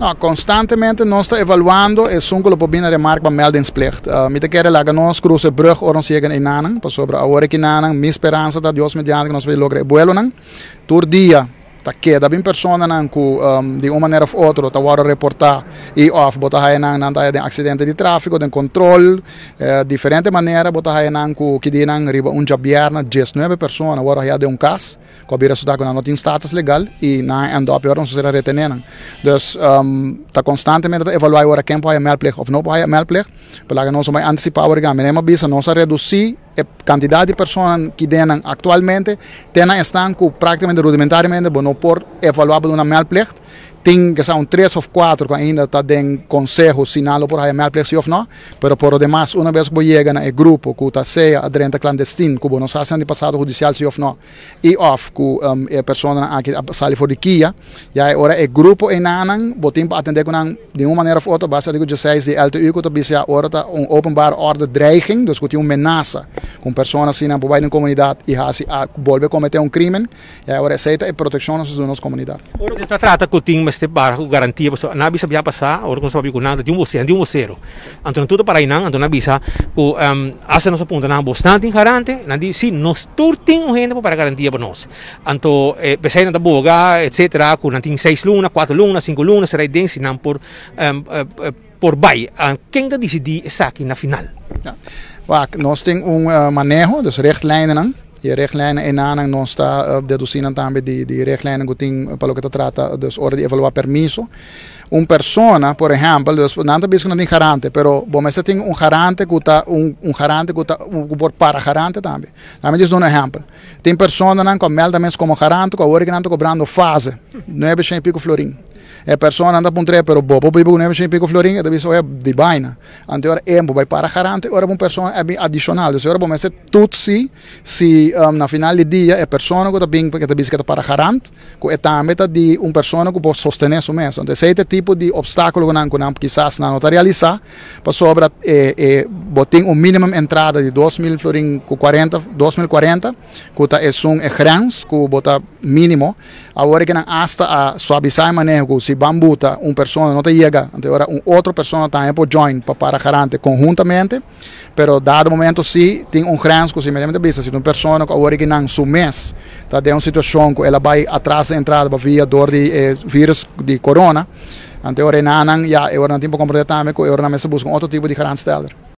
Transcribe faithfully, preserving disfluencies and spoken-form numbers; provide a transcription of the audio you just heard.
No, constantemente nós estamos evaluando e soms op binnen remark bij meldingsplicht. Uh, met de keren lagen nós cruze brug oron zeggen in nanen, pas sobre a hora que nanen, mi speranza dat Dios mediante que nós vai lograr buelo nan. Tur dia ta queda bem persona nan ku um, de uma maneira ou outra ta wara reportar e off bota hai nan nan ta de acidente de tráfico, de controle, eh, diferente maneira bota hai nan ku que de nan riba un jabierna dezenove persona wara hai de um cas, ko bira suda com não tem status legal e na ando up oron será retenen. Dus um, ta constantemente ta evaluar ora quem pode melplicht of não pode melplicht, pela que nós vai antecipar ora gaan, menema bisa nós reduzir a quantidade de pessoas que têm atualmente têm estão com praticamente rudimentariamente não por evaluar uma melplicht tem que são três ou quatro que ainda está em conselho sinal por a melplicht ou não, mas por o demais uma vez que chega na grupo que está seja aderente clandestino que não está sendo passado judicial se ou não e off que um, a pessoa aqui sai fora de Kia e agora é grupo em nanan botem para atender com de uma maneira ou outra basta digo dezesseis de L T U que está agora tá um openbaar orde dreiging dus que tem uma ameaça com pessoas assim na boa comunidade e assim a volver a cometer um crime e agora aceita a proteção da nossa comunidade. Ora se trata que tem mas para garantia você não bisa biar passar ora com sabe que nada de um você de um vocero então tudo para inang então não bisa que um, asa nosso ponto na bastante garante nadi si nos turting um gente para garantia para nós então eh, pessoa da boga etc com tem seis luna quatro luna cinco luna será dense não por um, uh, por vai quem da decidir essa aqui na final. Ja. Waak, nós temos um uh, manejo dus richtlijnen não e richtlijnen en aan nós está uh, deduzindo também de de richtlijnen que tem para o que trata dus hora de evaluar permiso uma persona por exemplo dus nada bisco não tem garante pero bom mas tem um garante que tá um um garante que tá um por para garante também também diz um exemplo tem persona não com meldamento como garante com hora que não está cobrando fase nove e pico florim a pessoa anda por três, pero bobo bibo não é pico florim, é isso é de baina. Ante ora é vai para garante, ora uma pessoa é adicional. Se ora bom, mas é tudo se se um, na final do dia é pessoa que está bem que está bicicleta para garante, que é também de uma pessoa que pode sostener isso mesmo. Então esse tipo de obstáculo que não que não quizás não está realizar, para sobra é é botem um mínimo entrada de dois mil florim com quarenta, dois mil e quarenta, que tá é um é grans, que bota mínimo. Agora que não hasta a suavizar manejo se bambuta uma pessoa não te chega, agora uma outra pessoa também pode join para para garante conjuntamente, pero dado momento se tem um grans que se meramente bisa se uma pessoa que agora que não su mês está de uma situação que ela vai atrás da entrada para via dor de eh, vírus de corona, ante ora não já agora não tem para compreender também que agora não se busca outro tipo de garantsteller.